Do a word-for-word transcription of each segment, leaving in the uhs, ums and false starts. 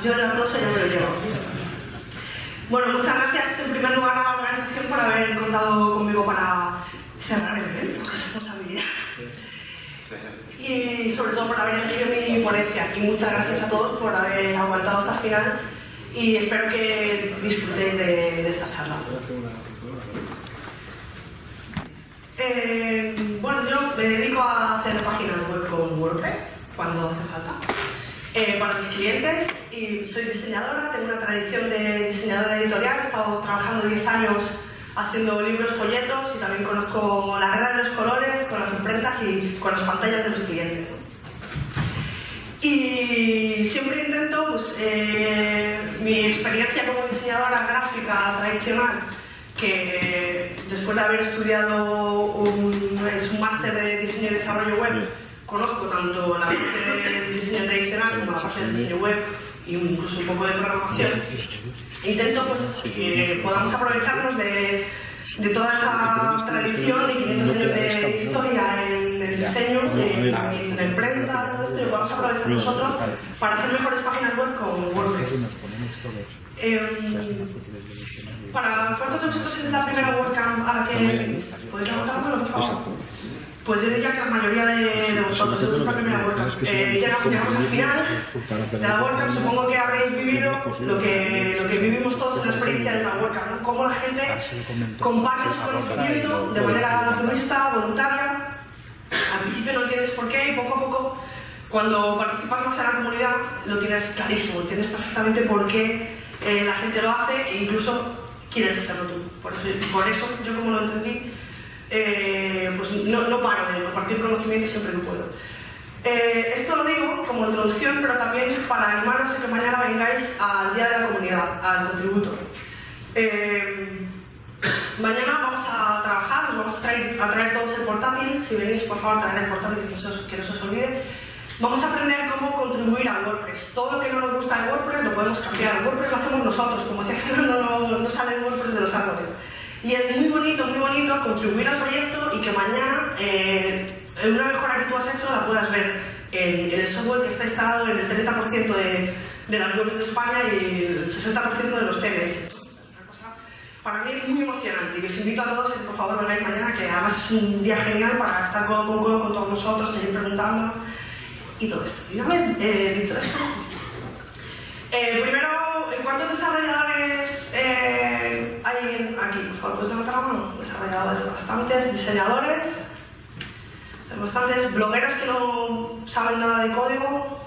yo el aplauso ya me lo llevo. Bueno, muchas gracias en primer lugar a la organización por haber contado conmigo para cerrar el evento, qué responsabilidad. Y sobre todo por haber elegido mi ponencia. Y muchas gracias a todos por haber aguantado hasta el final y espero que disfrutéis de, de esta charla. Eh, bueno, yo me dedico a hacer páginas web con WordPress cuando hace falta. Eh, para mis clientes y soy diseñadora, tengo una tradición de diseñadora editorial, he estado trabajando diez años haciendo libros, folletos y también conozco la guerra de los colores con las imprentas y con las pantallas de los clientes, ¿no? Y siempre intento, pues, eh, mi experiencia como diseñadora gráfica tradicional, que después de haber estudiado un, un máster de diseño y desarrollo web, conozco tanto la parte del diseño tradicional como la parte del diseño web y incluso un poco de programación. Intento pues, que podamos aprovecharnos de, de toda esa tradición y quinientos años de historia en el diseño, en la imprenta, todo esto, y lo podamos aprovechar nosotros para hacer mejores páginas web con WordPress. Eh, ¿Para cuántos de vosotros es la primera WordCamp a la que venís? ¿Podéis levantármelo, por favor? Pues yo diría que la mayoría de, de vosotros, es nuestra primera WordCamp. Eh, llegamos, llegamos al final de la WordCamp, supongo que habréis vivido lo que, lo que vivimos todos en la experiencia de la WordCamp, ¿no? Cómo la gente comparte su conocimiento de manera altruista, voluntaria. Al principio no entiendes por qué y poco a poco, cuando participas más en la comunidad, lo tienes clarísimo, entiendes perfectamente por qué eh, la gente lo hace e incluso quieres hacerlo tú. Por eso, por eso yo como lo entendí, Eh, pues no, no paro de compartir conocimiento siempre que puedo. Eh, esto lo digo como introducción, pero también para animaros a que mañana vengáis al Día de la Comunidad, al Contributor. Eh, mañana vamos a trabajar, os vamos a traer, a traer todos el portátil. Si venís, por favor, traer el portátil, que, eso, que no se os olvide. Vamos a aprender cómo contribuir a WordPress. Todo lo que no nos gusta de WordPress lo podemos cambiar. WordPress lo hacemos nosotros, como decía Fernando, no, no sale el WordPress de los árboles. Y es muy bonito, muy bonito contribuir al proyecto y que mañana eh, una mejora que tú has hecho la puedas ver en, en el software que está instalado en el treinta por ciento de, de las webs de España y el sesenta por ciento de los C M S. Una cosa, para mí es muy emocionante y os invito a todos a que por favor vengáis mañana, que además es un día genial para estar codo con codo con todos nosotros, seguir preguntando y todo esto. Y una vez eh, dicho esto, eh, primero, ¿cuántos desarrolladores eh, hay aquí? Por favor, ¿puedes levantar la mano? Desarrolladores bastantes, diseñadores, bastantes, blogueros que no saben nada de código.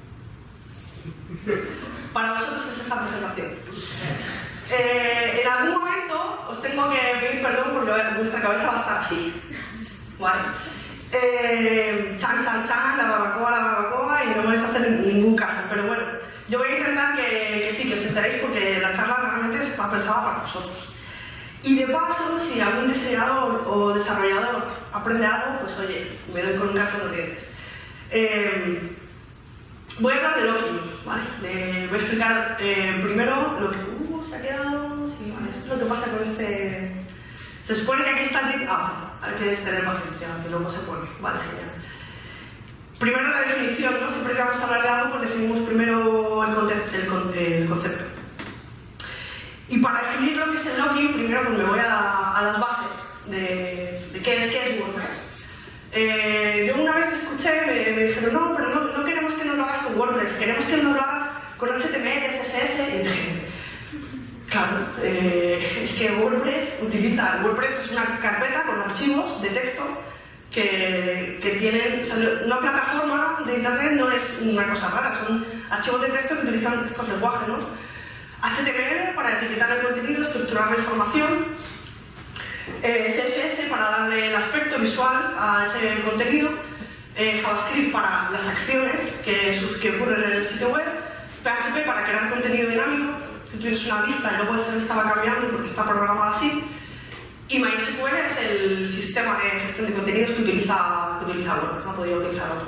Para vosotros es esta presentación. Eh, en algún momento os tengo que pedir perdón porque vuestra cabeza va a estar así. ¿Vale? Eh, chan, chan, chan, la barbacoa, la barbacoa, y no me vais a hacer ningún caso, pero bueno. Yo voy a intentar que, que sí, que os enteréis porque la charla realmente está pensada para vosotros. Y de paso, si algún diseñador o desarrollador aprende algo, pues oye, me doy con un canto en los dientes. Eh, voy a hablar de Loki, ¿vale? De, voy a explicar eh, primero lo que... Uh, se ha quedado... Sí, vale, esto es lo que pasa con este... Se supone que aquí está el... Ah, hay que tener paciencia, que luego se pone. Vale, genial. Primero la definición, ¿no? Siempre que vamos a hablar de algo, pues definimos primero el, concepto, el, el concepto. Y para definir lo que es el Loki, primero pues me voy a, a las bases de, de qué es, qué es WordPress. Eh, yo una vez escuché, me, me dijeron, no, pero no, no queremos que nos lo hagas con WordPress, queremos que nos lo hagas con H T M L, C S S, y dije, claro, eh, es que WordPress utiliza, WordPress es una carpeta con archivos de texto que, que tienen, o sea, una plataforma de internet no es una cosa rara, son archivos de texto que utilizan estos lenguajes, ¿no? H T M L para etiquetar el contenido, estructurar la información, eh, C S S para darle el aspecto visual a ese contenido, eh, JavaScript para las acciones que, que ocurren en el sitio web, P H P para crear contenido dinámico, si tienes una vista y luego esa vista va cambiando porque está programada así, y MySQL es el sistema de gestión de contenidos que utiliza, que utiliza WordPress, no podía utilizar otros.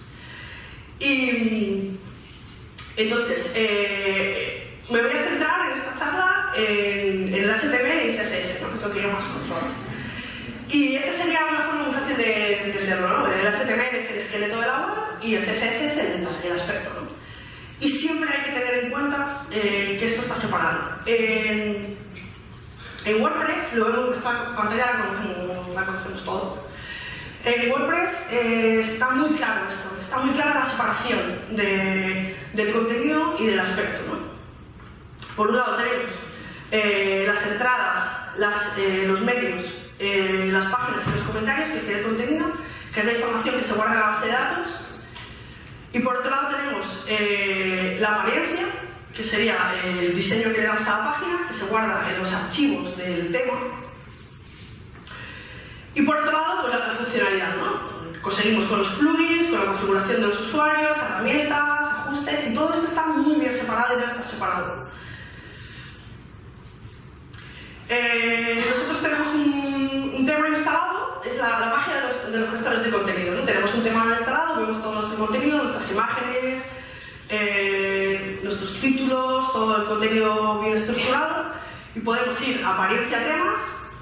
Y entonces, eh, me voy a centrar en esta charla en, en el H T M L y C S S, ¿no? Que es lo que yo más controlo. Y esta sería una forma muy fácil de entenderlo, ¿no? El H T M L es el esqueleto de la web y el C S S es el, el aspecto, ¿no? Y siempre hay que tener en cuenta eh, que esto está separado. En, en WordPress, lo vemos en esta pantalla, la conocemos, la conocemos todos. En WordPress eh, está muy claro esto, está muy clara la separación de, del contenido y del aspecto, ¿no? Por un lado tenemos eh, las entradas, las, eh, los medios, eh, las páginas y los comentarios, que sería el contenido, que es la información que se guarda en la base de datos. Y por otro lado tenemos eh, la apariencia, que sería el diseño que le damos a la página, que se guarda en los archivos del tema. Y por otro lado, pues la funcionalidad, ¿no? Que conseguimos con los plugins, con la configuración de los usuarios, herramientas, ajustes, y todo esto está muy bien separado y debe estar separado. Eh, nosotros tenemos un, un tema instalado, es la, la página de los, de los gestores de contenido, ¿no? Tenemos un tema instalado, vemos todo nuestro contenido, nuestras imágenes, eh, nuestros títulos, todo el contenido bien estructurado, y podemos ir a apariencia temas,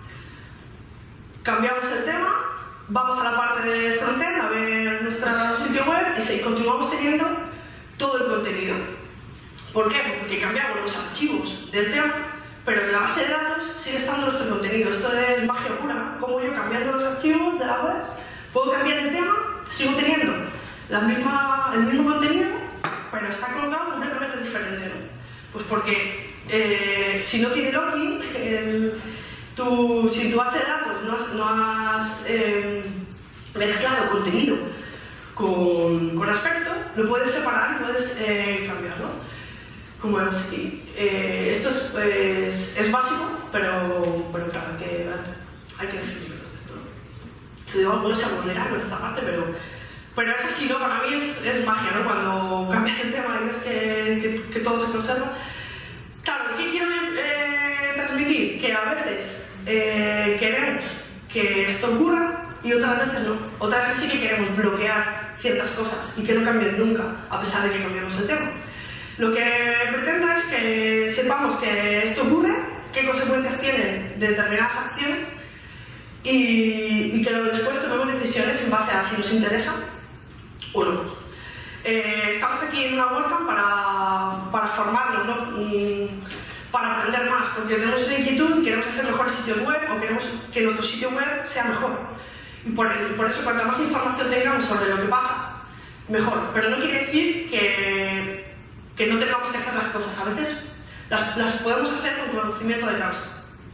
cambiamos el tema, vamos a la parte de frontend a ver nuestro sitio web y si continuamos teniendo todo el contenido. ¿Por qué? Porque cambiamos los archivos del tema, pero en la base de datos sigue estando nuestro contenido. Esto es magia pura, ¿no? Como yo, cambiando los archivos de la web, puedo cambiar el tema, sigo teniendo la misma, el mismo contenido, pero está colocado completamente diferente, ¿no? Pues porque eh, si no tiene login, el, tu, si en tu base de datos no has, no has eh, mezclado contenido con, con aspecto, lo puedes separar y puedes eh, cambiarlo. Como vemos aquí. Eh, esto es, pues, es básico, pero, pero claro, hay que, hay que definir el concepto. Yo digo, algunos se aburrirán con esta parte, pero, pero es así, ¿no? Para mí es, es magia, ¿no? Cuando cambias el tema y ves que, que, que todo se conserva. Claro, ¿qué quiero eh, transmitir? Que a veces eh, queremos que esto ocurra y otras veces no. Otras veces sí que queremos bloquear ciertas cosas y que no cambien nunca, a pesar de que cambiemos el tema. Lo que pretendo es que sepamos que esto ocurre, qué consecuencias tienen determinadas acciones y, y que luego después tomemos decisiones en base a si nos interesa o no. Eh, estamos aquí en una WordCamp para, para formarnos, ¿no? Y para aprender más, porque tenemos una inquietud y queremos hacer mejores sitios web o queremos que nuestro sitio web sea mejor. Y por, por eso, cuanta más información tengamos sobre lo que pasa, mejor. Pero no quiere decir que que no tengamos que hacer las cosas. A veces las, las podemos hacer con conocimiento de causa.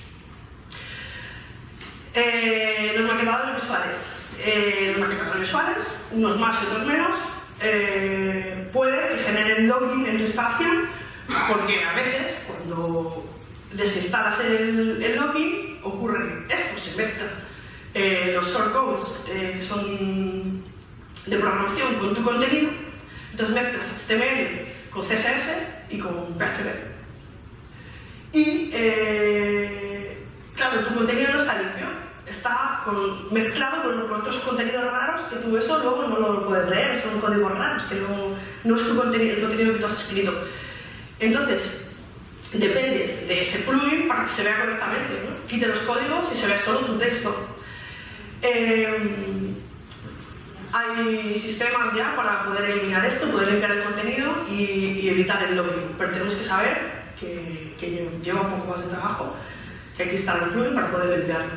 Eh, los maquetadores visuales. Eh, los maquetadores visuales, unos más y otros menos, eh, puede que generen login en tu instalación, porque a veces cuando desinstalas el, el login ocurre esto, se mezclan eh, los shortcodes eh, que son de programación con tu contenido, entonces mezclas H T M L con C S S y con P H P. Y, eh, claro, tu contenido no está limpio, está con, mezclado con, con otros contenidos raros que tú eso luego no lo puedes leer, son códigos raros, que no, no es tu contenido, el contenido que tú has escrito. Entonces, dependes de ese plugin para que se vea correctamente, ¿no? Quite los códigos y se vea solo tu texto. Eh, Hay sistemas ya para poder eliminar esto, poder limpiar el contenido y, y evitar el login, pero tenemos que saber que, que lleva un poco más de trabajo, que hay que instalar un plugin para poder limpiarlo.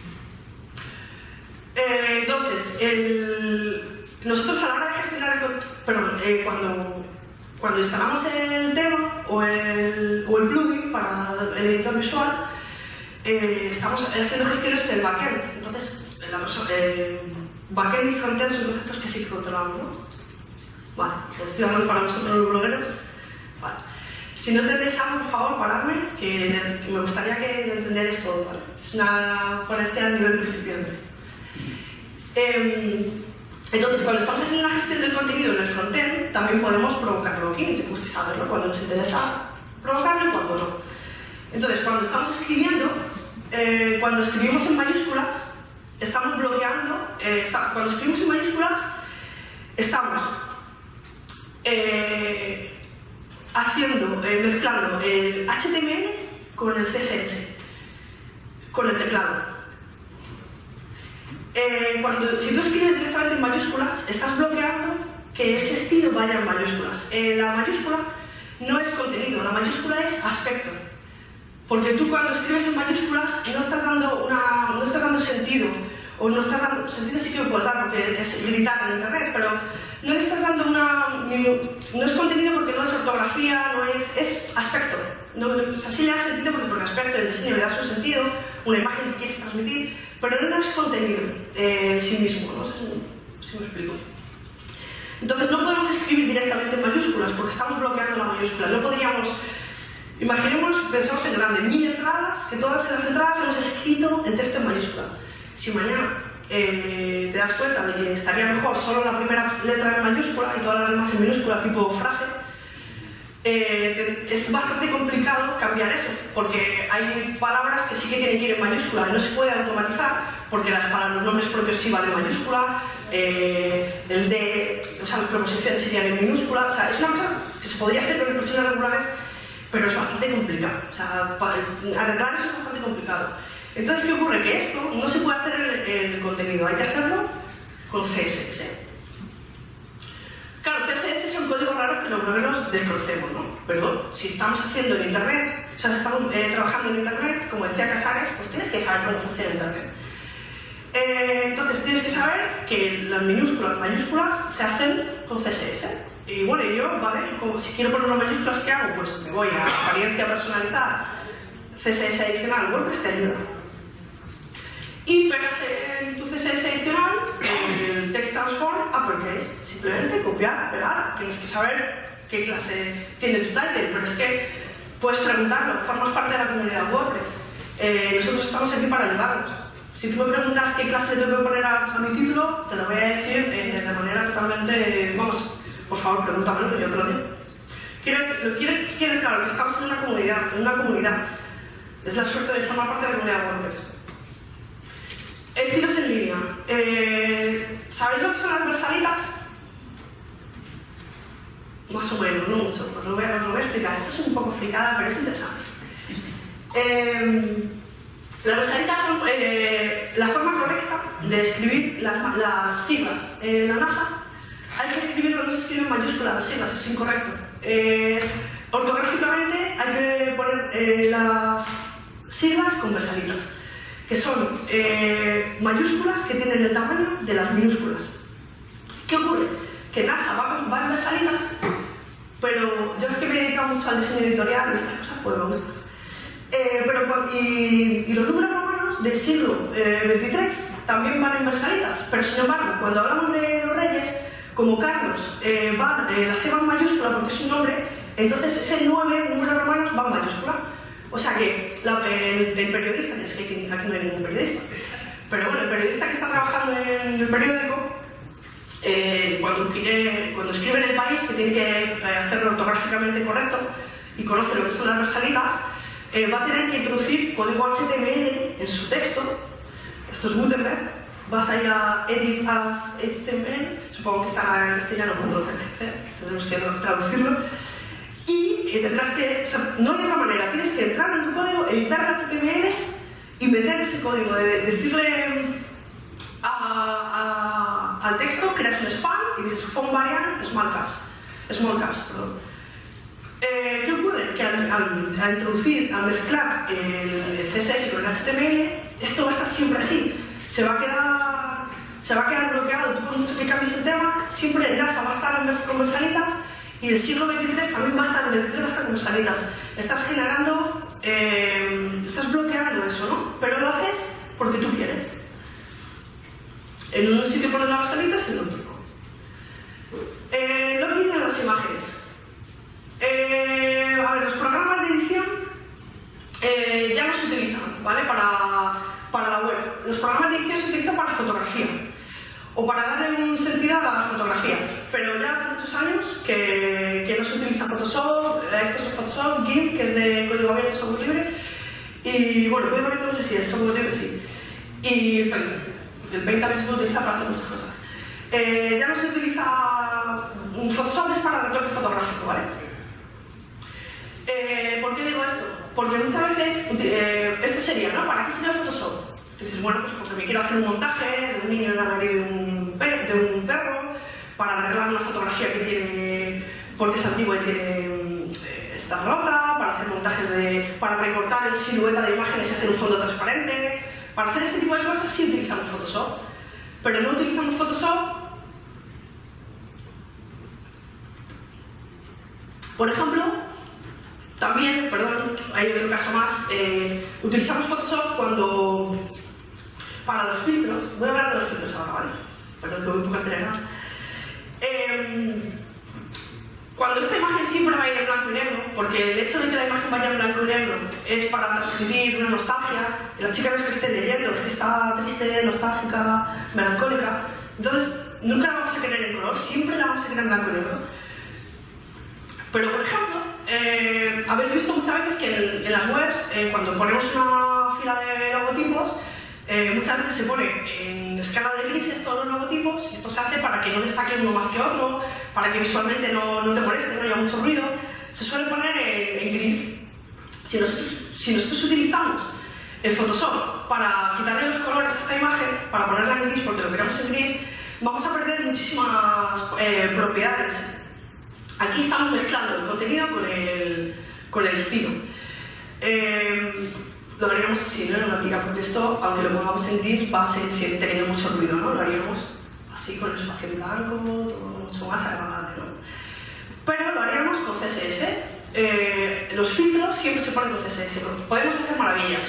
Eh, entonces, el, nosotros a la hora de gestionar el perdón, eh, cuando, cuando instalamos el tema o el, o el plugin para el editor visual, eh, estamos haciendo gestiones en el backend. Entonces, la persona, eh, backend y frontend son conceptos que sí que controlamos, ¿no? Vale, estoy hablando para vosotros los blogueros. Vale. Si no entendéis algo, por favor, paradme, que, que me gustaría que entendierais todo, ¿vale? Es una ponencia a nivel principiante. Eh, entonces, cuando estamos haciendo una gestión del contenido en el frontend, también podemos provocar login y tenemos que saberlo cuando nos interesa provocarlo y cuando no. Entonces, cuando estamos escribiendo, eh, cuando escribimos en mayúsculas, estamos bloqueando, eh, está, cuando escribimos en mayúsculas, estamos eh, haciendo, eh, mezclando el H T M L con el C S S, con el teclado. Eh, cuando, si tú escribes directamente en mayúsculas, estás bloqueando que ese estilo vaya en mayúsculas. Eh, la mayúscula no es contenido, la mayúscula es aspecto. Porque tú cuando escribes en mayúsculas no estás dando, una, no estás dando sentido, o no estás dando sentido, sí que lo puedes dar porque es gritar en internet, pero no le estás dando una... no es contenido porque no es ortografía, no es... es aspecto. No, o sea, sí le da sentido porque con el aspecto del diseño le das un sentido, una imagen que quieres transmitir, pero no es contenido eh, en sí mismo, no sé si me explico. Entonces no podemos escribir directamente en mayúsculas porque estamos bloqueando la mayúscula. No podríamos... Imaginemos, pensemos en grande, mil entradas, que todas las entradas hemos escrito en texto en mayúscula. Si mañana eh, te das cuenta de que estaría mejor solo la primera letra en mayúscula y todas las demás en minúscula, tipo frase, eh, es bastante complicado cambiar eso, porque hay palabras que sí que tienen que ir en mayúscula y no se puede automatizar, porque las, para los nombres propios sí van en mayúscula, eh, el de, o sea, las preposiciones serían en minúscula, o sea, es una cosa que se podría hacer con expresiones regulares, pero es bastante complicado, o sea, arreglar eso es bastante complicado. Entonces, ¿qué ocurre? Que esto no se puede hacer en el contenido, hay que hacerlo con C S S. Claro, C S S son códigos raros que los blogueros desconocemos, ¿no? Pero si estamos haciendo en internet, o sea, si estamos eh, trabajando en internet, como decía Casares, pues tienes que saber cómo funciona internet. Eh, entonces tienes que saber que las minúsculas y mayúsculas se hacen con C S S. Y bueno, yo, ¿vale? Como si quiero poner unas mayúsculas, ¿qué hago? Pues me voy a apariencia personalizada, C S S adicional, WordPress te ayuda. Y pegas en tu C S S adicional el text transform uppercase. Simplemente copiar, pegar, tienes que saber qué clase tiene tu title, pero es que puedes preguntarlo, formas parte de la comunidad WordPress. Eh, nosotros estamos aquí para ayudarnos. Si tú me preguntas qué clase le tengo que poner a, a mi título, te lo voy a decir eh, de manera totalmente, vamos, por favor, pregúntamelo, que yo te lo digo. Quiero decir, lo quiere, quiere, claro, que estamos en una comunidad, en una comunidad. Es la suerte de formar parte de la comunidad WordPress. Estilos en línea. Eh, ¿Sabéis lo que son las versalitas? Más o menos, no mucho, pues lo voy a, os lo voy a explicar. Esto es un poco fricada, pero es interesante. Eh, las versalitas son eh, la forma correcta de escribir las, las siglas. En la NASA hay que escribirlo, no se escribe en mayúsculas las siglas, es incorrecto. Eh, ortográficamente hay que poner eh, las siglas con versalitas, que son eh, mayúsculas que tienen el tamaño de las minúsculas. ¿Qué ocurre? Que NASA va con varias versalitas, pero yo es que me he dedicado mucho al diseño editorial y estas cosas pues me gustan. Eh, pero, y, y los números romanos del siglo eh, veintitrés también van en versalitas, pero sin embargo, cuando hablamos de los reyes, como Carlos eh, va, eh, la C va en mayúscula porque es un nombre, entonces ese nueve números romanos va en mayúscula. O sea que la, el, el periodista, es que aquí, aquí no hay ningún periodista, pero bueno, el periodista que está trabajando en el periódico, eh, cuando, quiere, cuando escribe en El País, que tiene que hacerlo ortográficamente correcto y conoce lo que son las versalitas, eh, va a tener que introducir código H T M L en su texto. Esto es Gutenberg. Vas a ir a Edit as H T M L, supongo que está en castellano, pues no lo tendrás que hacer, tenemos que traducirlo. Y tendrás que, o sea, no hay otra manera, tienes que entrar en tu código, editar el H T M L y meter ese código, de, decirle a, a, al texto, creas un span y dices font variant small caps, small caps, perdón. Eh, ¿Qué ocurre? Que al, al, al introducir, al mezclar el, el C S S con el H T M L, esto va a estar siempre así, se va a quedar, se va a quedar bloqueado, tú por mucho que cambies el tema, siempre NASA va a estar en con versalitas. Y el siglo veintitrés también va a estar, el veintitrés va a estar con versalitas. Estás generando, eh, estás bloqueando eso, ¿no? Pero lo haces porque tú quieres. En un sitio pones las versalitas y en otro no. Eh, login en las imágenes. Eh, a ver, los programas de edición eh, ya no se utilizan, ¿vale? Para, para la web. Los programas de edición se utilizan para fotografía. O para darle un sentido a las fotografías, pero ya hace muchos años que, que no se utiliza Photoshop, esto es Photoshop, GIMP, que es de código abierto, software libre, y bueno, código abierto no sé si es, software libre sí, y el Paint, el Paint también se puede utilizar para hacer muchas cosas. Eh, ya no se utiliza, un Photoshop es para retoque fotográfico, ¿vale? Eh, ¿Por qué digo esto? Porque muchas veces, eh, esto sería, ¿no? ¿Para qué sería Photoshop? Dices, bueno, pues porque me quiero hacer un montaje de un niño en la nariz de un, de un perro, para arreglar una fotografía porque es antigua y tiene, eh, está rota, para hacer montajes de... para recortar el silueta de imágenes y hacer un fondo transparente. Para hacer este tipo de cosas sí utilizamos Photoshop, pero no utilizamos Photoshop, por ejemplo, también, perdón, hay otro caso más, eh, utilizamos Photoshop cuando, para los filtros, voy a hablar de los filtros ahora, ¿vale? Perdón que voy un poco acelerado. Eh, cuando esta imagen siempre va a ir en blanco y negro, porque el hecho de que la imagen vaya en blanco y negro es para transmitir una nostalgia, y la chica no es que esté leyendo, es que está triste, nostálgica, melancólica, entonces nunca la vamos a querer en color, siempre la vamos a querer en blanco y negro. Pero, por ejemplo, eh, habéis visto muchas veces que en, en las webs, eh, cuando ponemos una fila de logotipos, eh, muchas veces se pone en escala de grises todos los logotipos, y esto se hace para que no destaque uno más que otro, para que visualmente no, no te moleste, no haya mucho ruido. Se suele poner en, en gris. Si nosotros, si nosotros utilizamos el Photoshop para quitarle los colores a esta imagen, para ponerla en gris porque lo queremos en gris, vamos a perder muchísimas eh, propiedades. Aquí estamos mezclando el contenido con el, con el estilo. Eh, lo haríamos así, ¿no? En una tira, porque esto, aunque lo pongamos en gris, va a seguir teniendo mucho ruido, ¿no? Lo haríamos así, con el espacio en blanco, todo mucho más agradable, ¿no? Pero lo haríamos con C S S. Eh, los filtros siempre se ponen con C S S. Podemos hacer maravillas.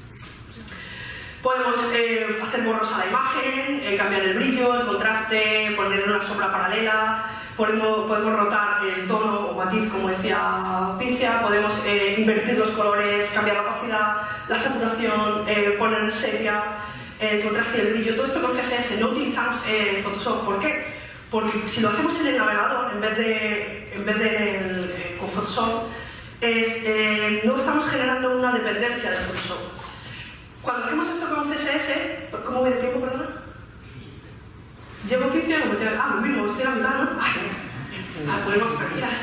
Podemos eh, hacer borros a la imagen, eh, cambiar el brillo, el contraste, poner una sombra paralela. Podemos, podemos rotar el tono o matiz, como decía Pincia, podemos eh, invertir los colores, cambiar la opacidad, la saturación, eh, poner sepia, eh, el contraste y el brillo, todo esto con C S S. No utilizamos eh, Photoshop. ¿Por qué? Porque si lo hacemos en el navegador, en vez de, en vez de en el, eh, con Photoshop, eh, eh, no estamos generando una dependencia de Photoshop. Cuando hacemos esto con C S S, ¿cómo voy de tiempo, perdona? ¿Llevo quince o me quedo? Ah, lo mismo, estoy a la mitad, ¿no? Ay, ah, pues más tranquilas.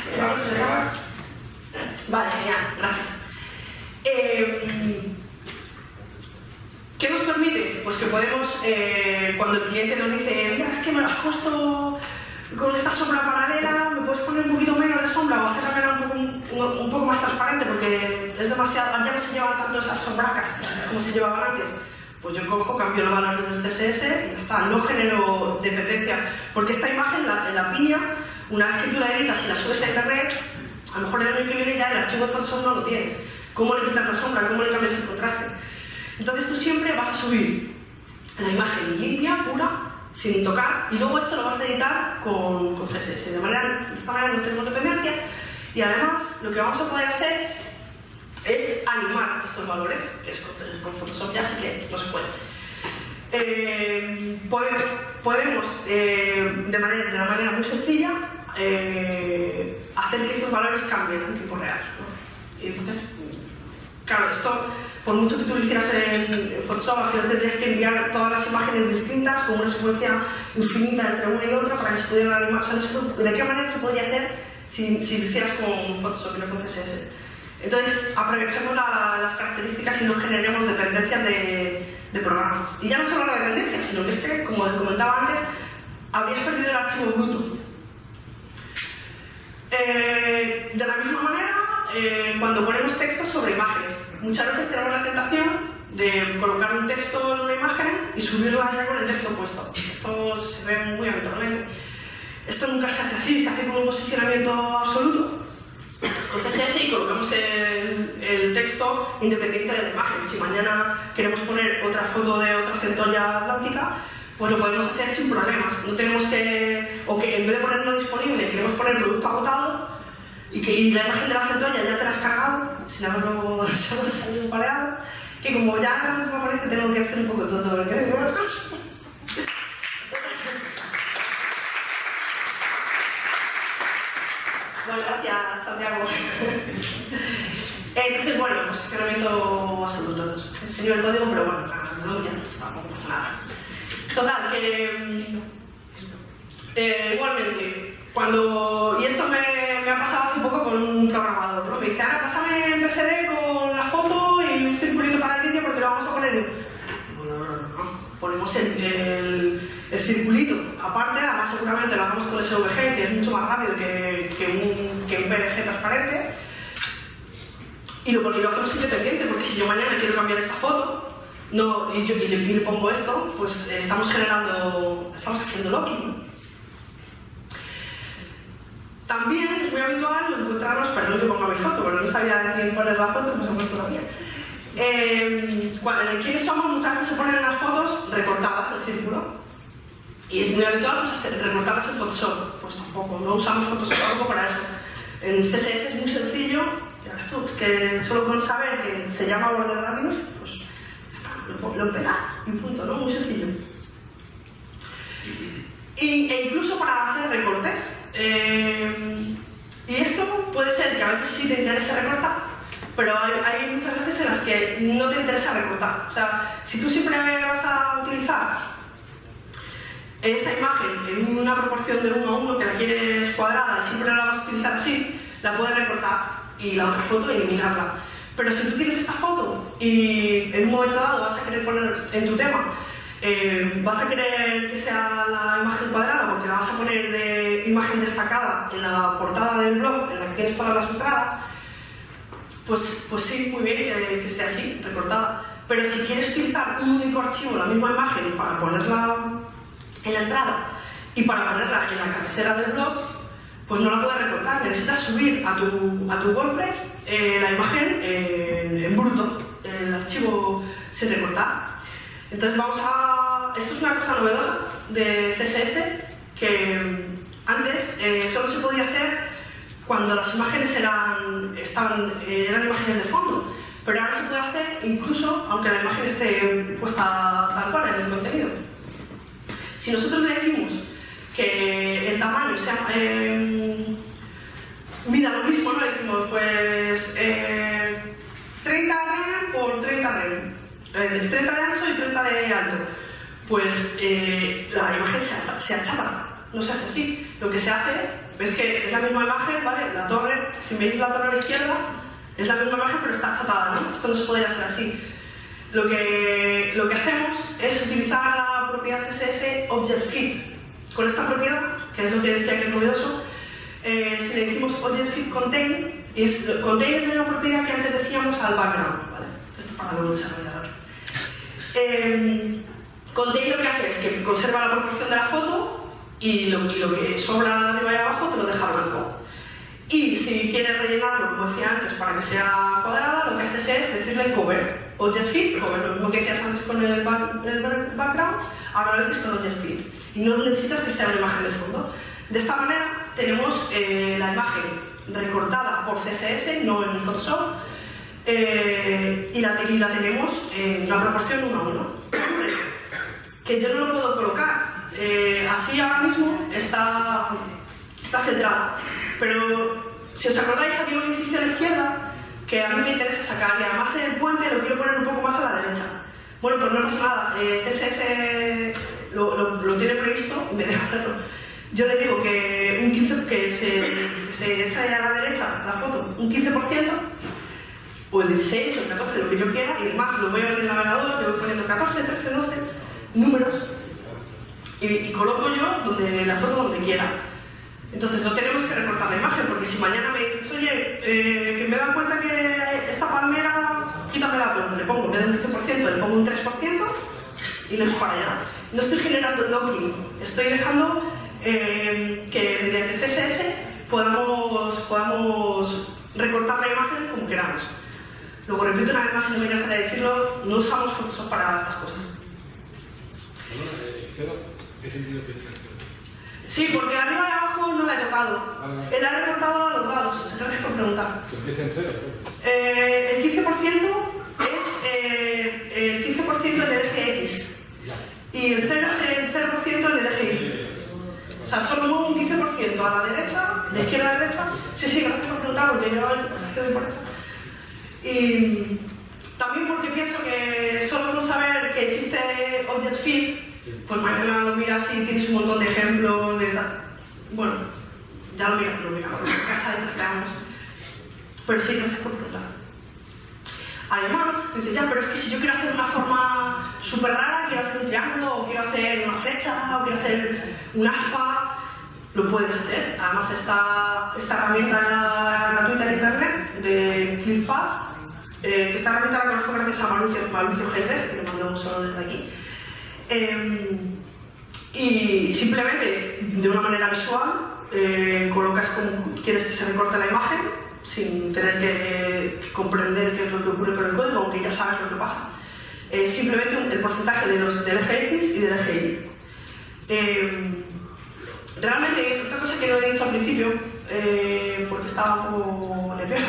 Vale, genial, gracias. Eh, ¿Qué nos permite? Pues que podemos, eh, cuando el cliente nos dice, mira, es que me lo has puesto con esta sombra paralela, ¿me puedes poner un poquito menos de sombra o hacerla un poco, un, un poco más transparente porque es demasiado, ya no se llevan tanto esas sombracas como se llevaban antes? Pues yo cojo, cambio los valores del C S S y ya está, no genero dependencia, porque esta imagen, la, la piña, una vez que tú la editas y la subes a internet, a lo mejor el año que viene ya el archivo de Photoshop no lo tienes. ¿Cómo le quitas la sombra? ¿Cómo le cambias el contraste? Entonces tú siempre vas a subir la imagen limpia, pura, sin tocar, y luego esto lo vas a editar con, con C S S. De, manera, de esta manera no tenemos dependencia, y además lo que vamos a poder hacer es animar estos valores, que es con, con Photoshop ya sí que no se puede. Eh, podemos podemos eh, de, manera, de una manera muy sencilla eh, hacer que estos valores cambien en tiempo real, ¿no? Y entonces, claro, esto, por mucho que tú lo hicieras en, en Photoshop, al final tendrías que enviar todas las imágenes distintas con una secuencia infinita entre una y otra para que se pudieran animar. O sea, no se, ¿de qué manera se podría hacer si, si lo hicieras con Photoshop y no con C S S? Entonces, aprovechemos la, las características y no generemos dependencias de, de programas. Y ya no solo la dependencia, sino que es que, como les comentaba antes, habrías perdido el archivo bruto. Eh, de la misma manera, eh, cuando ponemos textos sobre imágenes, muchas veces tenemos la tentación de colocar un texto en una imagen y subirla ya con el texto puesto. Esto se ve muy habitualmente. Esto nunca se hace así, se hace con un posicionamiento absoluto. Con C S S y colocamos el, el texto independiente de la imagen. Si mañana queremos poner otra foto de otra centolla atlántica, pues lo podemos hacer sin problemas. No tenemos que, o que en vez de ponerlo disponible, queremos poner producto agotado y que y la imagen de la centolla ya te la has cargado, sin haberlo salido pareado, que como ya realmente me aparece, tengo que hacer un poco tonto lo que tengo. Bueno, gracias, Santiago. Entonces, bueno, posicionamiento absoluto. Te enseño el código, pero bueno, no, ya tampoco pasa nada. Total, que eh, igualmente, cuando, y esto me, me ha pasado hace poco con un programador, ¿no? Me dice, Ana, pásame en P S D con la foto y un circulito para el vídeo porque lo vamos a poner en... No, no, no, no. Ponemos el, el, el circulito, aparte, además seguro seguramente lo hagamos con S V G, que es mucho más rápido que, que, un, que un P N G transparente. Y lo, y lo hacemos independiente, porque si yo mañana quiero cambiar esta foto no, y, yo, y, le, y le pongo esto, pues eh, estamos generando, estamos haciendo locking, ¿no? También es muy habitual encontrarnos, perdón que ponga mi foto, pero no sabía de quién poner la foto, pues he puesto la mía. Eh, cuando, en quienes somos muchas veces se ponen las fotos recortadas en círculo. Y es muy habitual pues, hacer, recortarlas en Photoshop. Pues tampoco, no usamos Photoshop algo para eso. En C S S es muy sencillo, ya ves tú, que solo con saber que se llama borde radius, pues ya está, lo, lo pegas y punto, ¿no? Muy sencillo. Y, e incluso para hacer recortes. Eh, y esto puede ser que a veces sí te interese recortar, pero hay, hay muchas veces en las que no te interesa recortar. O sea, si tú siempre vas a utilizar esa imagen en una proporción de uno a uno que la quieres cuadrada y siempre la vas a utilizar así, la puedes recortar y la otra foto eliminarla. Pero si tú tienes esta foto y en un momento dado vas a querer poner en tu tema, eh, vas a querer que sea la imagen cuadrada porque la vas a poner de imagen destacada en la portada del blog en la que tienes todas las entradas, pues, pues sí, muy bien que, que esté así, recortada. Pero si quieres utilizar un único archivo, la misma imagen, para ponerla en la entrada y para ponerla en la cabecera del blog, pues no la puedes recortar. Necesitas subir a tu, a tu WordPress eh, la imagen en, en bruto, el archivo sin recortar. Entonces vamos a... Esto es una cosa novedosa de C S S que antes eh, solo se podía hacer cuando las imágenes eran, estaban, eran imágenes de fondo, pero ahora se puede hacer incluso aunque la imagen esté puesta tal cual en el contenido. Si nosotros le decimos que el tamaño sea... Eh, mira, lo mismo, ¿no? Le decimos, pues... Eh, treinta rem por treinta rem. Eh, treinta de ancho y treinta de alto. Pues eh, la imagen se, se achata, no se hace así. Lo que se hace es que es la misma imagen, ¿vale? La torre, si veis la torre a la izquierda, es la misma imagen pero está achatada, ¿no? Esto no se podría hacer así. Lo que, lo que hacemos es utilizar la propiedad C S S Object Fit. Con esta propiedad, que es lo que decía que es novedoso, eh, si le decimos Object Fit Contain, es, contain es la misma propiedad que antes decíamos al background, ¿vale? Esto para los desarrolladores. Eh, contain lo que hace es que conserva la proporción de la foto y lo, y lo que sobra arriba y abajo te lo deja blanco. Y si quieres rellenarlo, como decía antes, para que sea cuadrada, lo que haces es decirle cover. Object Fit, cover, lo mismo que decías antes con el, back, el background, ahora lo dices con Object Fit. Y no necesitas que sea una imagen de fondo. De esta manera tenemos eh, la imagen recortada por C S S, no en Photoshop, eh, y, la, y la tenemos en una proporción uno a uno. Que yo no lo puedo colocar. Eh, así ahora mismo está, está centrado. Pero si os acordáis, había un edificio a la izquierda que a mí me interesa sacar y además el puente lo quiero poner un poco más a la derecha. Bueno, pues no pasa nada. Eh, C S S lo, lo, lo tiene previsto y me deja hacerlo. Yo le digo que un quince que se, que se echa a la derecha la foto, un quince por ciento, o el dieciséis o el catorce, lo que yo quiera, y además lo veo en el navegador, le voy poniendo catorce, trece, doce números y, y coloco yo donde, la foto donde quiera. Entonces no tenemos que recortar la imagen, porque si mañana me dices, oye, eh, que me he dado cuenta que esta palmera, quítamela, pues le pongo, en vez de un quince por ciento, le pongo un tres por ciento y le echo para allá. No estoy generando docking, estoy dejando eh, que mediante C S S podamos, podamos recortar la imagen como queramos. Luego repito una vez más, y no me cansaré de decirlo, no usamos Photoshop para estas cosas. ¿Qué sentido tiene? Sí, porque arriba y abajo no la he tocado. Él ha recortado a los lados, gracias por preguntar. ¿Qué es en cero? Eh, el quince por ciento es eh, el quince por ciento en el eje X. Y el cero es el cero por ciento en el eje Y. O sea, solo muevo un quince por ciento a la derecha, de izquierda a derecha. Sí, sí, gracias por preguntar, porque yo cosas que doy por hecho. Y también porque pienso que solo con saber que existe Object Fit, pues mañana lo miras y tienes un montón de ejemplos de tal. Bueno, ya lo miramos, lo miramos, en casa de testeamos. Pero sí, gracias por preguntar. Además, dices, ya, pero es que si yo quiero hacer una forma súper rara, quiero hacer un triángulo, o quiero hacer una flecha, o quiero hacer un aspa, lo puedes hacer. Además, esta, esta herramienta gratuita en internet de ClickPath, eh, que esta herramienta la conozco gracias a Mauricio, Mauricio Geldes, que le mando un saludo desde aquí. Eh, y simplemente, de una manera visual, eh, colocas como quieres que se recorte la imagen, sin tener que, que comprender qué es lo que ocurre con el código, aunque ya sabes lo que pasa. Eh, simplemente un, el porcentaje de los, del eje X y del eje Y. Eh, realmente, otra cosa que no he dicho al principio, eh, porque estaba un poco nerviosa,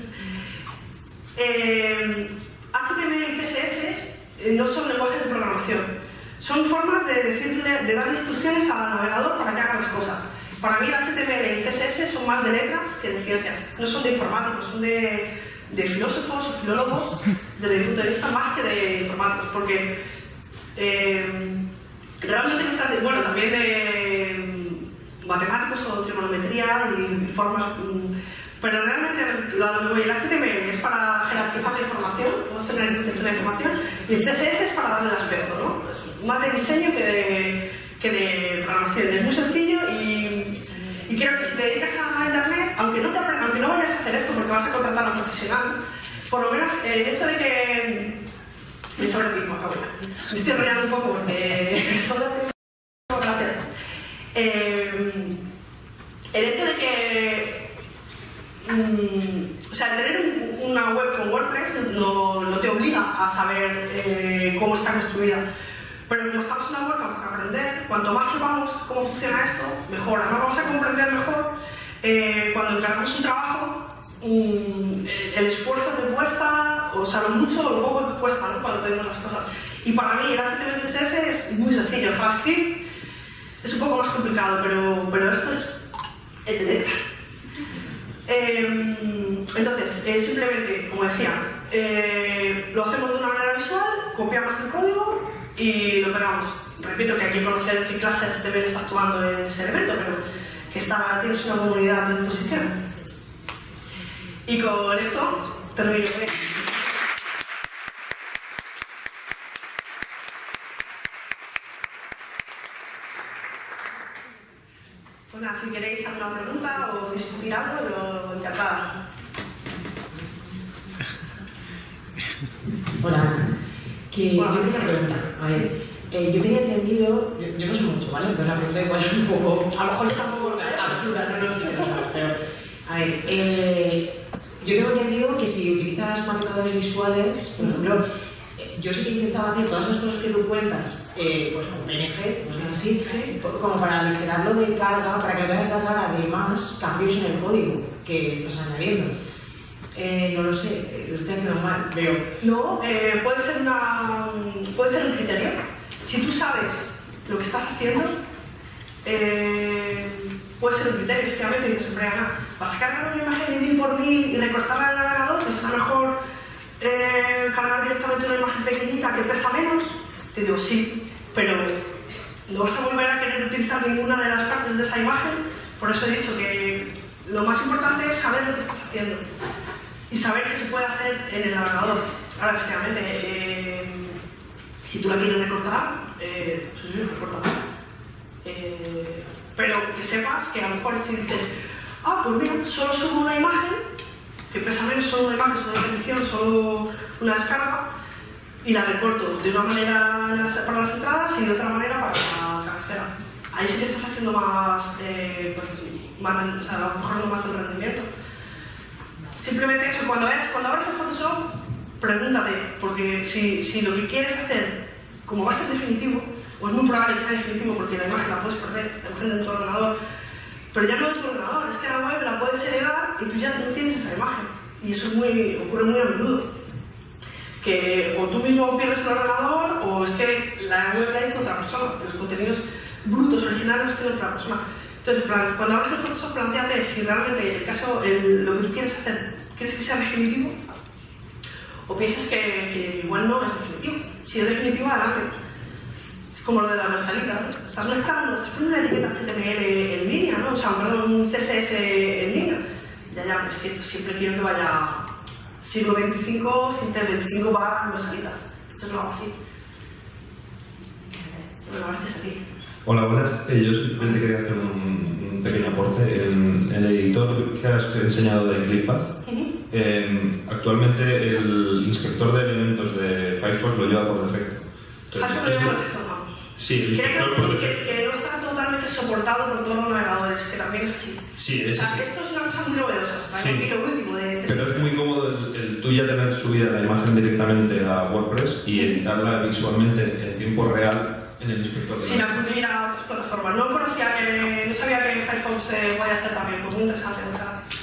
eh, H T M L y C S S eh, no son lenguajes de programación, son formas de, decirle, de darle instrucciones al navegador para que haga las cosas. Para mí el H T M L y C S S son más de letras que de ciencias, no son de informáticos, son de, de filósofos o filólogos desde mi punto de vista más que de informáticos, porque eh, realmente está, bueno, también de matemáticos o trigonometría y formas, pero realmente lo, el H T M L es para jerarquizar la información, hacer una interpretación de la información, y el C S S es para darle el aspecto, ¿no? Es más de diseño que de, que de programación. Es muy sencillo y, y creo que si te dedicas a internet, aunque no, te, aunque no vayas a hacer esto porque vas a contratar a un profesional, por lo menos el hecho de que... Me sobra el mismo, acabo ya. Me estoy enrollando un poco porque... Gracias. Eh, el hecho de que... Mm, o sea, tener un, una web con WordPress no, no te obliga a saber eh, cómo está construida. Pero como estamos en una web para aprender, cuanto más sepamos cómo funciona esto, mejor. Además vamos a comprender mejor eh, cuando encargamos un trabajo, um, el esfuerzo que cuesta, o sea, lo mucho o lo poco que cuesta, ¿no? Cuando pedimos las cosas. Y para mí el H T M L y C S S es muy sencillo. JavaScript es un poco más complicado, pero, pero esto es el de letras. Eh, entonces, eh, simplemente, como decía, eh, lo hacemos de una manera visual, copiamos el código y lo pegamos. Repito que hay que conocer qué clase de H T M L está actuando en ese elemento, pero que está, tienes una comunidad a tu disposición. Y con esto termino. Bueno, si queréis alguna pregunta o discutir algo, lo encantada. Hola, que Hola. yo tengo una pregunta. A ver, eh, yo tenía entendido, yo, yo no sé mucho, ¿vale? Entonces la pregunta igual es un poco, a lo mejor está un poco absurda, no lo sé, o sea, pero a ver, eh, yo tengo entendido que si utilizas marcadores visuales, por ejemplo, eh, yo sí que intentaba hacer todas las cosas que tú cuentas, eh, pues con P N Gs, cosas así, Sí. como para aligerarlo de carga, para que no tengas que cargar además cambios en el código que estás añadiendo. Eh, no lo sé, lo estoy haciendo mal, veo. No, eh, puede ser una, puede ser un criterio. Si tú sabes lo que estás haciendo, eh, puede ser un criterio. Efectivamente, dices, hombre, Ana, vas a cargar una imagen de mil por mil y recortarla en el navegador, pues a lo mejor eh, cargar directamente una imagen pequeñita que pesa menos. Te digo, sí, pero no vas a volver a querer utilizar ninguna de las partes de esa imagen. Por eso he dicho que lo más importante es saber lo que estás haciendo y saber qué se puede hacer en el navegador. Ahora, efectivamente, eh, si tú la quieres recortar, eh, pues sí, recórtala. Eh, pero que sepas que a lo mejor si dices, ah, pues mira, solo subo una imagen, que pesa menos, solo una imagen, solo una petición, solo una descarga, y la recorto de una manera para las entradas y de otra manera para la cabecera. Ahí sí que estás haciendo más, eh, pues, más, o sea, a lo mejor no más el rendimiento. Simplemente eso, cuando, es, cuando abras el Photoshop, pregúntate, porque si, si lo que quieres hacer, como va a ser definitivo, o es muy probable que sea definitivo porque la imagen la puedes perder, la imagen de tu ordenador, pero ya no de tu ordenador, es que la web la puedes heredar y tú ya no tienes esa imagen. Y eso es muy, ocurre muy a menudo. Que o tú mismo pierdes el ordenador o es que la web la hizo otra persona, que los contenidos brutos originales los tiene otra persona. Entonces, cuando abres el Photoshop, planteate si realmente el caso, el, lo que tú quieres hacer, ¿quieres que sea definitivo? ¿O piensas que, que igual no es definitivo? Si es definitivo, adelante. Es como lo de la versalita, ¿no? Estás mezclando, estás poniendo una etiqueta H T M L en línea, ¿no? O sea, perdón, un C S S en línea. Ya, ya, es que esto siempre quiero que vaya siglo veinticinco, sin tener veinticinco barras versalitas. Esto no lo hago así. Bueno, gracias a ti. Hola, buenas. Eh, yo simplemente quería hacer un, un pequeño aporte. En, en el editor que has enseñado de ClipPath, uh-huh. eh, actualmente el inspector de elementos de Firefox lo lleva por defecto. Firefox lo lleva por defecto, no. Sí, el Creo inspector que, por defecto. Que, que no está totalmente soportado por todos los navegadores, que también es así. Sí, es o sea, así. Esto es una cosa muy novedosa. Sí. Aquí lo último de... Pero es muy cómodo el, el tú ya tener subida la imagen directamente a WordPress y editarla visualmente en tiempo real en el inspector. Sin acudir a otras plataformas. No conocía que, no sabía que Firefox se eh, podía hacer también, pues muy interesante, muchas gracias.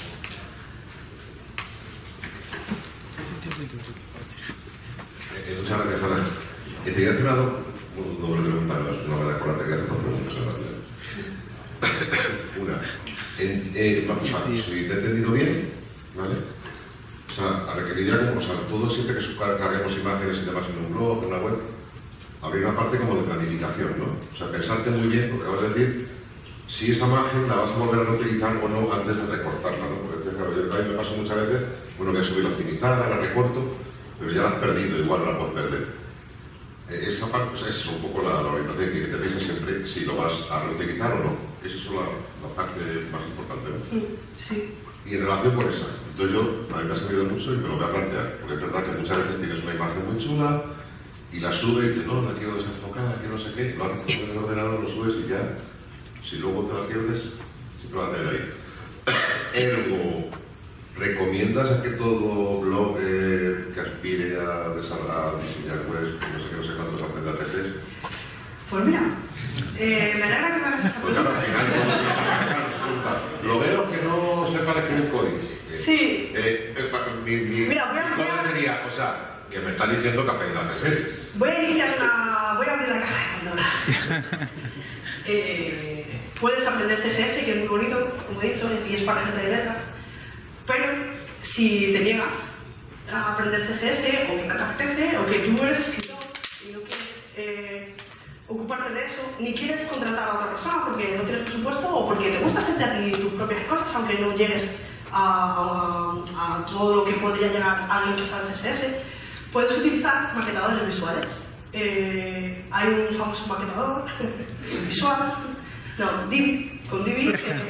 Eh, muchas gracias, Ana. Eh, te quería hacer una doble pregunta, no me la acordate, te quería hacer dos preguntas en realidad. Una, en, eh, vamos a ver, si te he entendido bien, ¿vale? O sea, requeriría como, o sea, todo siempre que carguemos imágenes y demás en un blog, en una web, habría una parte como de planificación, ¿no? O sea, pensarte muy bien, porque vas a decir si esa imagen la vas a volver a reutilizar o no antes de recortarla, ¿no? Porque claro, yo, a mí me pasa muchas veces, bueno, que he subido optimizada, la recorto, pero ya la has perdido, igual no la puedes perder. Eh, esa parte, o sea, es un poco la, la orientación que te piensas siempre si lo vas a reutilizar o no. Esa es la, la parte más importante, ¿no? Sí. Y en relación con esa, entonces yo, a mí me ha servido mucho y me lo voy a plantear, porque es verdad que muchas veces tienes una imagen muy chula y la subes y dices, no, la quiero desenfocada, quiero no sé qué, lo haces con el ordenador, lo subes y ya, si luego te la pierdes, siempre va a tener ahí. Ergo, ¿recomiendas a que todo blog eh, que aspire a, a diseñar webs, no sé qué, no sé cuántos aprenda a hacer? Pues mira, eh, me alegra que me hagas esa Porque pregunta. al final, lo veo que no sepan escribir códigos. Eh, sí. Eh, eh, mi, mi, mira, voy a... Voy a... sería, o sea, que me está diciendo que apenas haces eso. Voy a iniciar una... Voy a abrir la caja de Pandora. eh, puedes aprender C S S, que es muy bonito, como he dicho, y es para gente de letras. Pero si te niegas a aprender C S S, o que no te apetece, o que tú eres escritor y no quieres eh, ocuparte de eso, ni quieres contratar a otra persona porque no tienes presupuesto o porque te gusta hacerte a ti tus propias cosas, aunque no llegues a, a, a todo lo que podría llegar alguien que sabe C S S, puedes utilizar maquetadores visuales. Eh, hay un famoso maquetador visual, no, Divi, con Divi,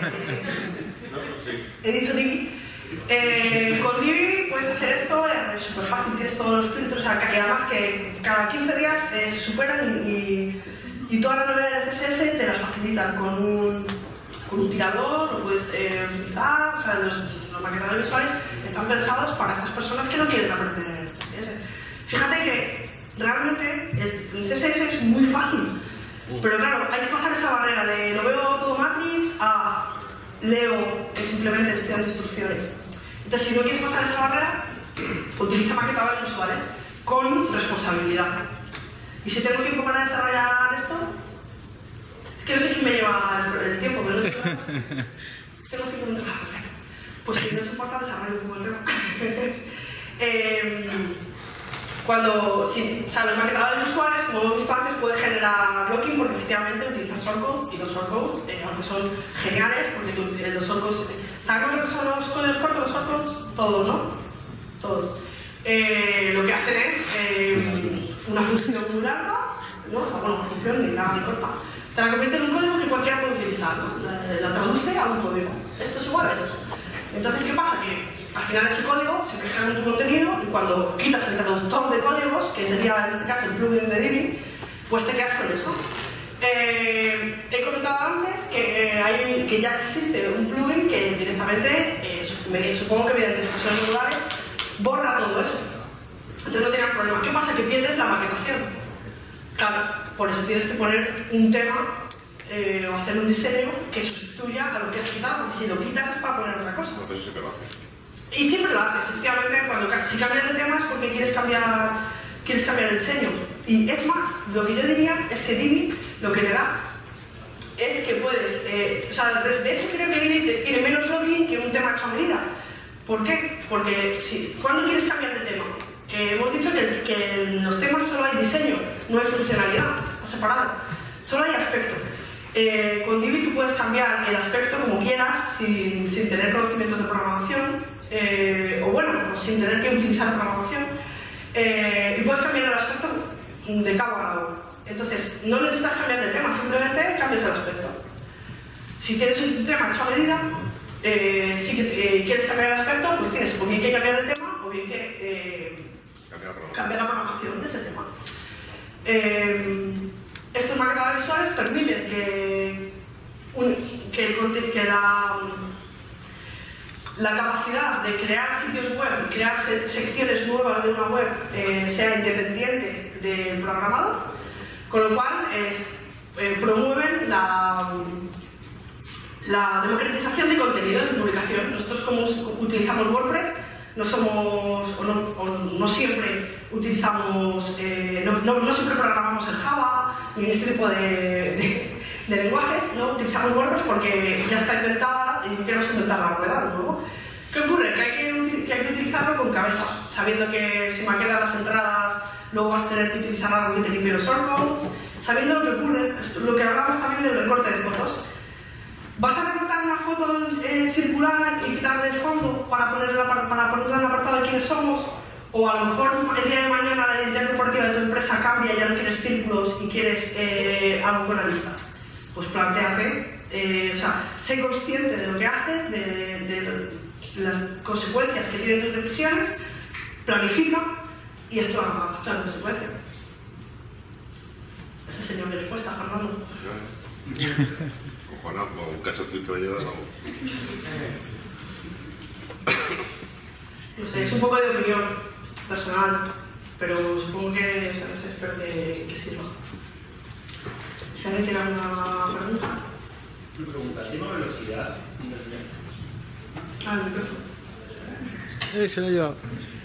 eh, he dicho Divi. Eh, con Divi puedes hacer esto, es súper fácil, tienes todos los filtros, y además que cada quince días eh, se superan y, y, y todas las novedades de C S S te las facilitan con un, con un tirador, lo puedes eh, utilizar, o sea, los, los maquetadores visuales están pensados para estas personas que no quieren aprender C S S. Fíjate que realmente el C S S es muy fácil, pero claro, hay que pasar esa barrera de lo veo todo Matrix a leo que simplemente estoy dando instrucciones. Entonces, si no quieres pasar esa barrera, utiliza maquetadores visuales con responsabilidad. Y si tengo tiempo para desarrollar esto, es que no sé quién me lleva el, el tiempo, pero no sé. Tengo cinco minutos. Ah, perfecto. Pues si no os importa, desarrollo un poco el tema. eh, Cuando, sí, o sea, los maquetadores visuales, como hemos visto antes, pueden generar blocking porque efectivamente utilizan shortcodes y los shortcodes, eh, aunque son geniales, porque tú, eh, los shortcodes, ¿sabemos lo que son los códigos cortos, los shortcodes? Todos, ¿no? Todos. Eh, lo que hacen es eh, una función muy larga, ¿no? O sea, bueno, una función ni larga ni corta, te la convierte en un código que cualquiera puede utilizar, ¿no? La, la traduce a un código. Esto es igual a esto. Entonces, ¿qué pasa? Que al final ese código se fija en tu contenido y cuando quitas el traductor de códigos, que sería en este caso el plugin de Divi, pues te quedas con eso. Eh, he comentado antes que, eh, hay, que ya existe un plugin que directamente, eh, supongo que mediante expresiones regulares, borra todo eso. Entonces no tienes problema. ¿Qué pasa? Que pierdes la maquetación. Claro, por eso tienes que poner un tema eh, o hacer un diseño que sustituya a lo que has quitado, porque si lo quitas es para poner otra cosa. Entonces siempre lo haces. Y siempre lo haces, efectivamente, cuando si cambias de tema es porque quieres cambiar, quieres cambiar el diseño. Y es más, lo que yo diría es que Divi lo que te da es que puedes, eh, o sea, de hecho creo que Divi tiene menos login que un tema hecho a medida. ¿Por qué? Porque si, ¿cuándo quieres cambiar de tema? Eh, hemos dicho que, que en los temas solo hay diseño, no hay funcionalidad, está separado, solo hay aspecto. Eh, con Divi tú puedes cambiar el aspecto como quieras, sin, sin tener conocimientos de programación. Eh, o bueno, pues sin tener que utilizar programación, eh, y puedes cambiar el aspecto de cabo a rabo. Entonces, no necesitas cambiar de tema, simplemente cambias el aspecto. Si tienes un tema hecho a medida, eh, si eh, quieres cambiar el aspecto, pues tienes o bien que cambiar el tema o bien que eh, cambiar la programación de ese tema. Eh, estos maquetadores visuales permiten que, un, que, el, que la, la capacidad de crear sitios web, crear se, secciones nuevas de una web eh, sea independiente del programador, con lo cual eh, eh, promueven la, la democratización de contenido de publicación. Nosotros, como utilizamos WordPress, no somos, o no, o no siempre utilizamos, eh, no, no, no siempre programamos en Java ni en este tipo de, de, de lenguajes, ¿no? Utilizamos WordPress porque ya está inventada y no queremos inventar la rueda, ¿no? ¿Qué ocurre? Que hay que, que hay que utilizarlo con cabeza, sabiendo que si maquetas las entradas, luego vas a tener que utilizar algo que te limpie los shortcodes, sabiendo lo que ocurre, lo que hablamos también del recorte de fotos. ¿Vas a recortar una foto eh, circular y quitarle el fondo para ponerla, para, para ponerla en el apartado de quiénes somos? O a lo mejor el día de mañana la identidad corporativa de tu empresa cambia y ya no quieres círculos y quieres eh, algo con aristas. Pues plantéate, eh, o sea, sé consciente de lo que haces, de, de, de las consecuencias que tienen tus decisiones, planifica y actúa en consecuencia. Esa sería mi respuesta, Fernando. Ojalá, como un cachotito que me llevas, vamos. No sé, es un poco de opinión personal, pero supongo que, o sea, no sé, espero que, que sirva. ¿Se alguien tiene alguna pregunta? Una pregunta, ¿tema velocidad? Ah, el micrófono. Eh, se lo llevo.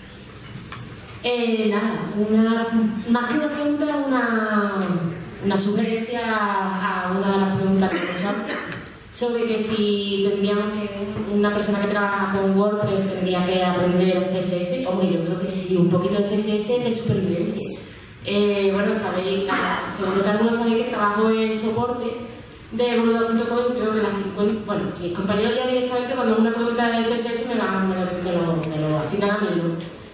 Eh, nada, una, más que una pregunta, una, una sugerencia a una de las preguntas que he hecho antes, sobre que si tendríamos que, una persona que trabaja con WordPress tendría que aprender C S S. Hombre, yo creo que sí, un poquito de C S S de supervivencia. Eh, bueno, sabéis, seguro que algunos sabéis que trabajo en soporte de boluda punto com y creo que las cincuenta, bueno, mis compañeros ya directamente cuando es una pregunta de C S S me, la, me, lo, me, lo, me lo asignan a mí, ¿no?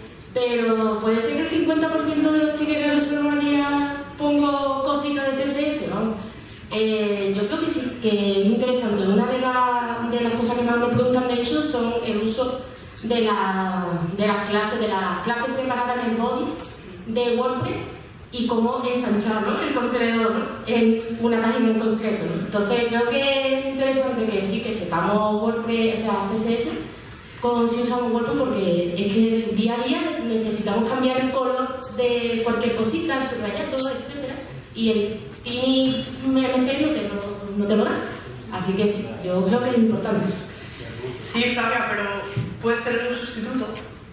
Pero puede ser que el cincuenta por ciento de los tickets que resuelvo al día pongo cositas de C S S, ¿no? Eh, yo creo que sí, que es interesante. Una de, la, de las cosas que más me preguntan, de hecho, son el uso de, la, de las clases, de las clases preparadas en el body de WordPress y cómo ensancharlo, el contenedor, ¿no? En una página en concreto, ¿no? Entonces creo que es interesante que sí, que sepamos WordPress, o sea, C S S, con si usamos WordPress, porque es que el día a día necesitamos cambiar el color de cualquier cosita, el subrayar, todo, etcétera, y el Tiny M C no te lo, no te lo da. Así que sí, yo creo que es importante. Sí, Flavia, pero puedes tener un sustituto.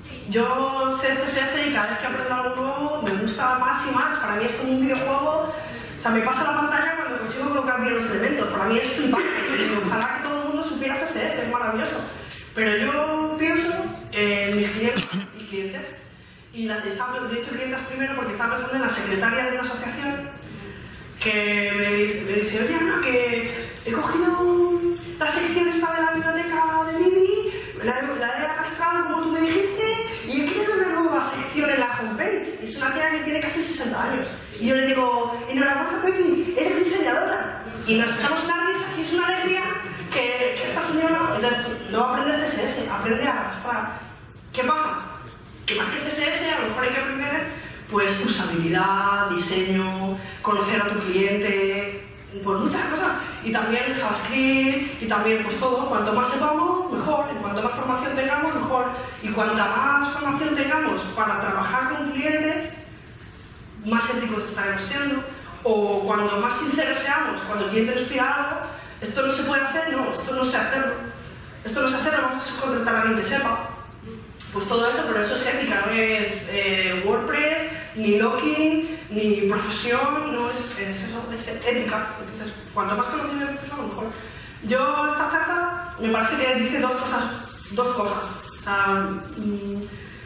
Yo sé C S S y cada vez que aprendo algo nuevo me gusta más y más. Para mí es como un videojuego. O sea, me pasa la pantalla cuando consigo colocar bien los elementos. Para mí es flipante. Y ojalá que todo el mundo supiera C S S, es maravilloso. Pero yo pienso en mis clientes y clientes. Y las, estaba, de hecho, clientes primero porque estaba pensando en la secretaria de una asociación que me dice, me dice oye, Ana, que he cogido la sección esta de la biblioteca de Bibi, la, la he arrastrado como tú me dijiste y he creado una nueva sección en la homepage. Es una tía que tiene casi sesenta años. Y yo le digo, enhorabuena, Pepi, eres diseñadora. Y nos echamos una risa y es una alegría que, que esta señora, entonces no va a aprender C S S, aprende a arrastrar. ¿Qué pasa? Que más que C S S a lo mejor hay que aprender pues usabilidad, diseño, conocer a tu cliente, pues muchas cosas. Y también JavaScript, y también pues todo. Cuanto más sepamos, mejor. Y cuanto más formación tengamos, mejor. Y cuanta más formación tengamos para trabajar con clientes, más éticos estaremos siendo. O cuando más sinceros seamos, cuando el cliente nos pida algo, esto no se puede hacer, no, esto no sé hacerlo. Esto no sé hacerlo, vamos a contratar a alguien que sepa. Pues todo eso, pero eso es ética, no es eh, WordPress, ni locking, ni profesión, no es, es eso, es ética. Entonces, cuanto más conocimiento estés, a lo mejor. Yo, esta charla, me parece que dice dos cosas. Dos cosas. O sea, mmm,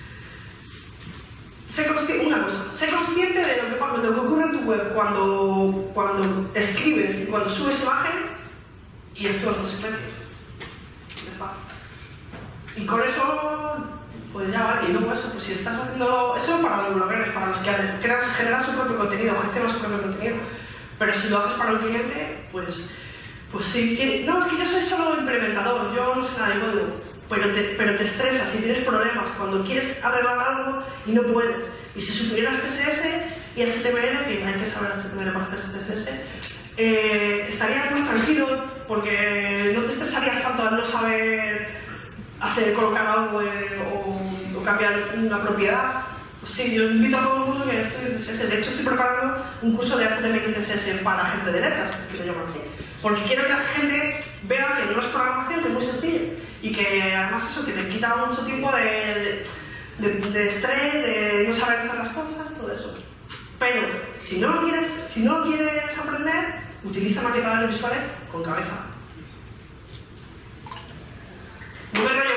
sé consciente, una cosa, sé consciente de lo que, de lo que ocurre en tu web cuando, cuando escribes y cuando subes imágenes y actúas en consecuencia. Ya está. Y con eso pues ya vale. Y luego eso, pues si estás haciendo eso para los blogueros, para los que crean, generan su propio contenido, gestionan su propio contenido. Pero si lo haces para un cliente, pues, pues sí, sí. No, es que yo soy solo implementador, yo no sé nada de código. Pero te, pero te estresas y tienes problemas cuando quieres arreglar algo y no puedes. Y si supieras C S S y H T M L, que hay que saber H T M L para hacer C S S, eh, estarías más tranquilo porque no te estresarías tanto al no saber hacer, colocar algo eh, o, o cambiar una propiedad. Pues sí, yo invito a todo el mundo que estudie C S S. De hecho, estoy preparando un curso de H T M L y C S S para gente de letras, que lo llaman así. Porque quiero que la gente vea que no es programación, que es muy sencillo. Y que además eso, que te quita mucho tiempo de, de, de, de estrés, de no saber hacer las cosas, todo eso. Pero si no lo quieres, si no quieres aprender, utiliza maquetadores visuales con cabeza. No me rollo